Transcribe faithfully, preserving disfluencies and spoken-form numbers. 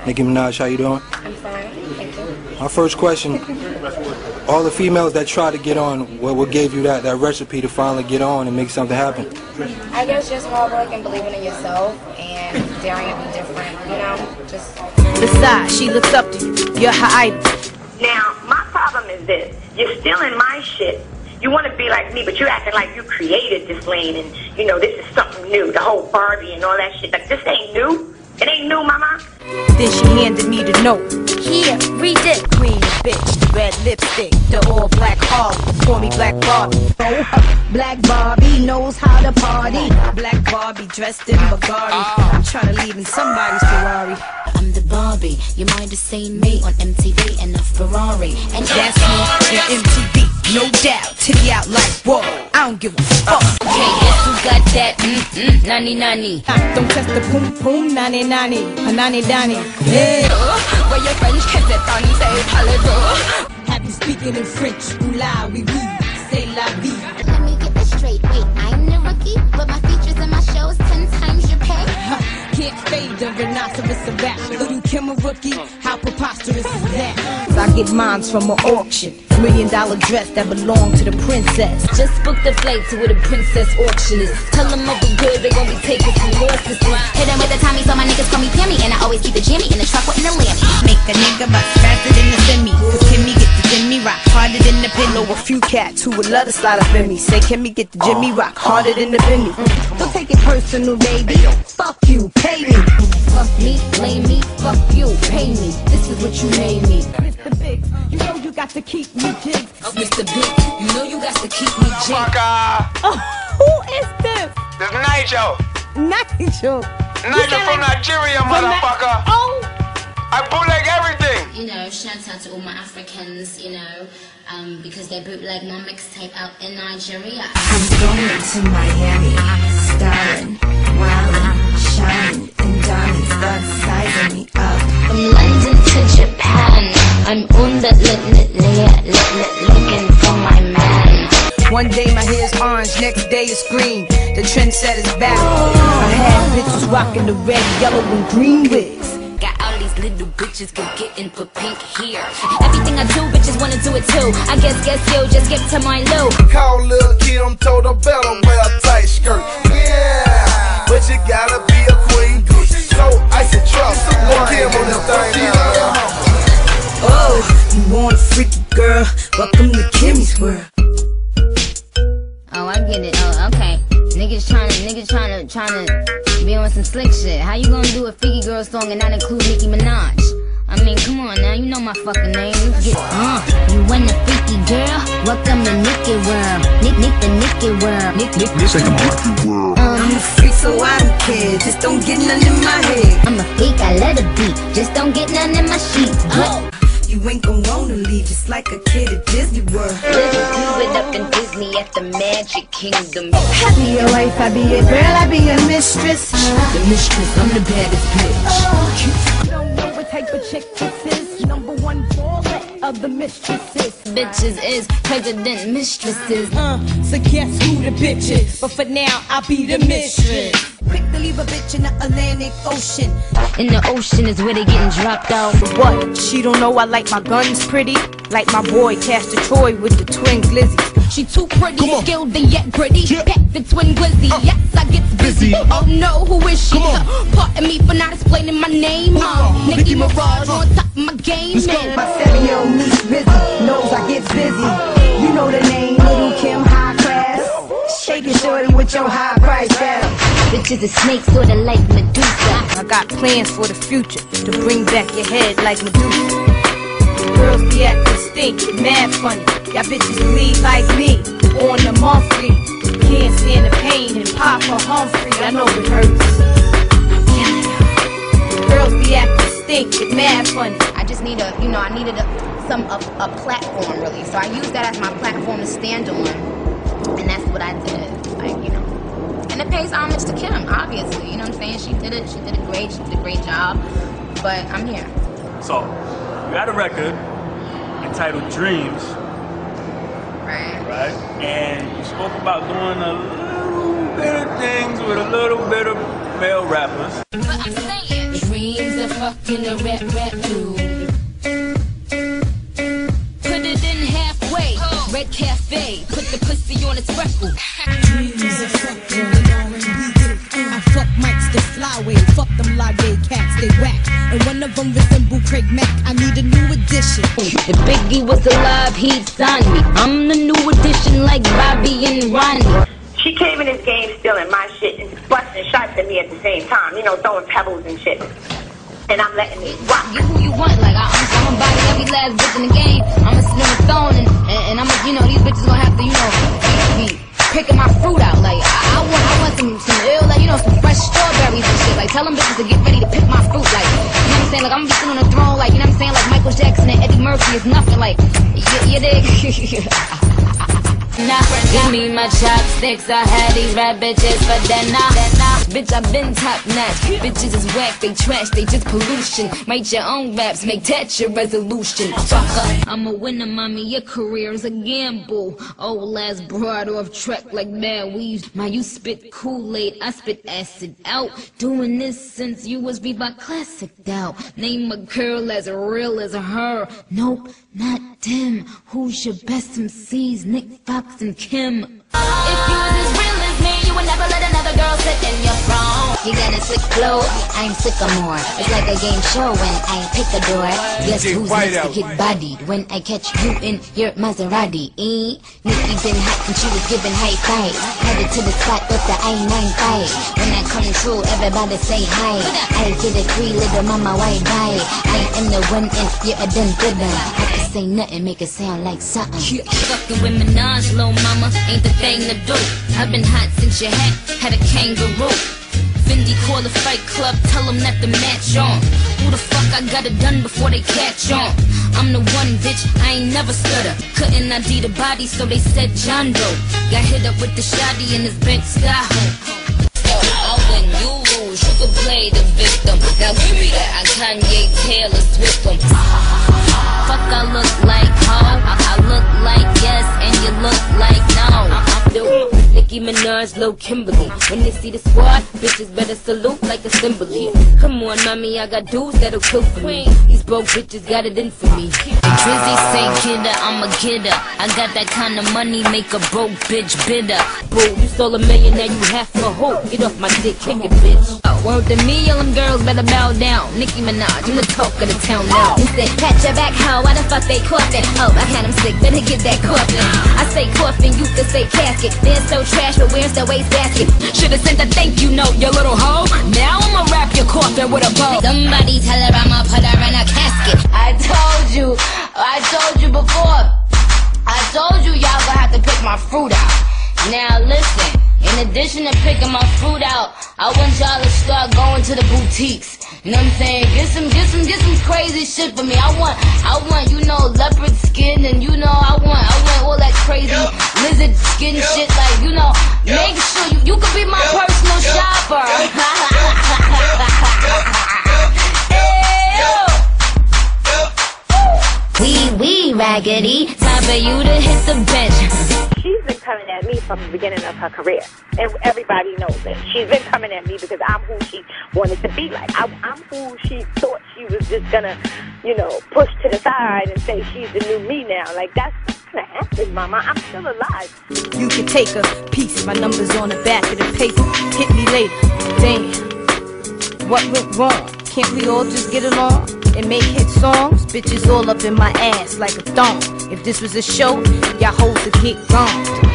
Nicki Minaj, how you doing? I'm fine, thank you. My first question, all the females that try to get on, what, what gave you that, that recipe to finally get on and make something happen? I guess just hard work and believing in yourself and daring to be different, you know, just... Besides, she looks up to you. You're her idol. Now, my problem is this. You're stealing my shit. You want to be like me, but you're acting like you created this lane and, you know, this is something new, the whole Barbie and all that shit. Like, this ain't new. It ain't new, mama. Then she handed me the note. Here, read it. Queen bitch, red lipstick, the all black Harley. Call me Black Barbie. Oh, Black Barbie knows how to party. Black Barbie dressed in Bulgari. I'm trying to leave in somebody's Ferrari. I'm the Barbie. You might have seen me on M T V in a Ferrari. And that's me on M T V. No doubt, titty out like whoa. I don't give a fuck. Okay, guess who got that? Mm-mm, nani nani. Don't test the boom boom, nani nani, nani nani. Hey, where your French kiss it on, say parlez-vous. Have you speaking in French? Oula, oui, oui, c'est la vie. Let me get this straight. Wait, I'm the rookie, but my features and my shows ten times your pay. Can't fade the rhinoceros of rap. Little Kim a rookie, how preposterous is that? I get mines from an auction. Million dollar dress that belonged to the princess. Just book the flight to where the princess auction is. Tell them over good, they gon' be taking some losses. Hit them with the Tommy, so my niggas call me Pammy. And I always keep the Jimmy in the truck with the Lammy. Make a nigga bust faster than the semi. Cause Kimmy get the Jimmy rock harder than the pillow. A few cats who would love to slide up in me. Say Kimmy get the Jimmy rock harder than the Benny. Mm. Don't take it personal, baby. Fuck you, pay me. Fuck me, blame me, fuck you, pay me. This is what you made me. Mister Biggs, you know you got to keep me jigs. Oh, Mister Biggs, you know you got to keep me jigs. Motherfucker! Oh, who is this? This Nigel. Nigel. Nigel from like Nigeria, motherfucker. Oh. I bootleg everything. You know, shout out to all my Africans, you know, um, because they bootleg my mixtape out in Nigeria. I'm going to Miami, starring, wildin', shining, and diamonds start sizing me up. From London to Japan, I'm on the lit lit lit lit lit looking for my man. One day my hair's orange, next day it's green. The trendsetter's back. I had bitches rocking the red, yellow, and green wigs. Got all these little bitches go getting for pink here. Everything I do, bitches wanna do it too. I guess, guess yo, just get to my low. Call Lil' Kim, told her better wear a tight skirt. Yeah, but you gotta be a queen. So ice and trust, Lil' Kim on that thing. Oh, you want a freaky girl? Welcome to Kimmy's world. Oh, I get it. Oh, okay. Niggas trying to, niggas trying to, trying to be on some slick shit. How you gonna do a freaky girl song and not include Nicki Minaj? I mean, come on now, you know my fucking name. Let's get, uh, you want a freaky girl? Welcome to Nicki World. Nick, Nick, the Nicki World. Nick, Nick, Nick, um, I'm a freak, so I don't care. Just don't get none in my head. I'm a freak, I let it be. Just don't get none in my sheets. Oh. You ain't gon' wanna leave just like a kid at Disney World. Let's do it up in Disney at the Magic Kingdom. I be your wife, I be your girl, I be your mistress. The mistress, I'm the baddest bitch. Oh, you don't know what type of chick this is. Number one baller of the mistresses. Bitches is president mistresses. Uh, so guess who the bitch is? But for now, I'll be the mistress. Quick to leave a bitch in the Atlantic Ocean. In the ocean is where they getting dropped out. What? She don't know I like my guns pretty? Like my boy Castor Troy with the twin glizzy. She too pretty, skilled and yet gritty. Yeah. Pack the twin glizzy, uh, yes I get busy. Oh no, who is she? Uh, pardon me for not explaining my name. Uh, Nicki Minaj on top of my game. Man. My seven-year-old niece busy, knows I get busy. You know the name, Little Kim, high class. Shake it shorty with your high price tag. Bitches a snake, sorta like Medusa. I got plans for the future to bring back your head like Medusa. Girls be acting stink, mad funny. Y'all bitches bleed like me on the monthly. Can't stand the pain and Papa Humphrey. I know it hurts. Girls be acting stink, get mad funny. I just need a, you know, I needed a, some a, a platform really. So I used that as my platform to stand on, and that's what I did. Like, you know. And it pays homage to Kim, obviously. You know what I'm saying? She did it. She did it great. She did a great job. But I'm here. So, you got a record entitled Dreams. Right. Right? And you spoke about doing a little bit of things with a little bit of male rappers. But I'm saying, dreams are fucked in the rap rap dude. Put it in halfway, Red Cafe, put the pussy on its freckle. Dreams of fuck girl, R and B get it. I fuck mics the flyway, fuck them live cats, they whack. And one of them resemble Craig Mack, I need a new edition. If Biggie was alive, he'd sign me. I'm the new edition like Bobby and Ronnie. She came in this game stealing my shit and busting shots at me at the same time, you know, throwing pebbles and shit. And I'm letting it rock. Get who you want, like I, I'm, I'm gonna body every last bitch in the game. I'ma sit on the throne and, and, and I'ma, you know, these bitches gonna have to, you know, be picking my fruit out. Like I, I want, I want some, some ill, like you know, some fresh strawberries and shit. Like tell them bitches to get ready to pick my fruit. Like you know what I'm saying? Like I'm gonna be sitting on the throne, like you know what I'm saying? Like Michael Jackson and Eddie Murphy is nothing. Like you, you dig? Nah, give me my chopsticks. I had these rap bitches for dinner. Bitch, I been top notch. Bitches is whack, they trash, they just pollution. Write your own raps, make that your resolution. Fucker, I'm a winner, mommy. Your career is a gamble. Old ass broad off track like mad weed. My, you spit Kool-Aid, I spit acid out. Doing this since you was Reebok Classic out. Name a girl as real as her. Nope, not them. Who's your best M Cs? Nick Fox and Kim. If you was as real as me, you would never let another girl sit in your throne. You got a slick flow, I'm sycamore. It's like a game show when I pick a door. Guess who's next to get bodied when I catch you in your Maserati? E. Nikki been hot and she was giving high fives. Headed to the spot with the I ninety-five. When I come through, everybody say hi. I get a free little mama white bye. I am the one and you're a done gooder. I can say nothing, make it sound like something. Fucking with Minaj, lil' mama, ain't the thing to do. I've been hot since your hat had a kangaroo. Fendi call the Fight Club, tell them that the match on. Who the fuck I got it done before they catch on? I'm the one bitch, I ain't never stutter. Couldn't I D the body, so they said John Doe. Got hit up with the shotty in his bent sky home. I win, you lose, you could play the victim. Now give me that, I Kanye Taylor Swift them. Fuck I look like ho, I, I look like yes, and you look like no. I'm doing Nicki Minaj, Lil Kimberly. When they see the squad, bitches better salute like assembly. Come on, mommy, I got dudes that'll kill for me. These broke bitches got it in for me. The Drizzy say kidder, I'm a kidder. I got that kind of money, make a broke bitch bitter. Boo, you stole a million, now you half a hoe. Get off my dick, kick it, bitch. Oh, word to me, all them girls better bow down. Nicki Minaj, I'm the talk of the town now. Instead, pat your back, how? Why the fuck they coughing? Oh, I had them sick, better get that coffin. I say coffin, you can say casket. They're so trash, but where's the wastebasket? Should've sent a thank you note, you little hoe. Now I'ma wrap your coffin with a bow. Somebody tell her I'ma put her in a casket. I told you, I told you before. I told you y'all gonna have to pick my fruit out. Now listen, in addition to picking my fruit out, I want y'all to start going to the boutiques. You know what I'm saying? Get some, get some, get some crazy shit for me. I want, I want, you know, leopard skin, and you know, I want, I want all that crazy lizard skin shit. Like, you know, make sure you, you could be my personal shopper. Wee wee raggedy, time for you to hit the bench. She's been coming at me from the beginning of her career, and everybody knows it. She's been coming at me because I'm who she wanted to be like. I, I'm who she thought she was just gonna, you know, push to the side and say she's the new me now. Like, that's not gonna happen, mama. I'm still alive. You can take a piece, my number's on the back of the paper. Hit me later. Damn, what went wrong? Can't we all just get along and make hit songs? Bitches all up in my ass like a thong. If this was a show, y'all hoes would get gone.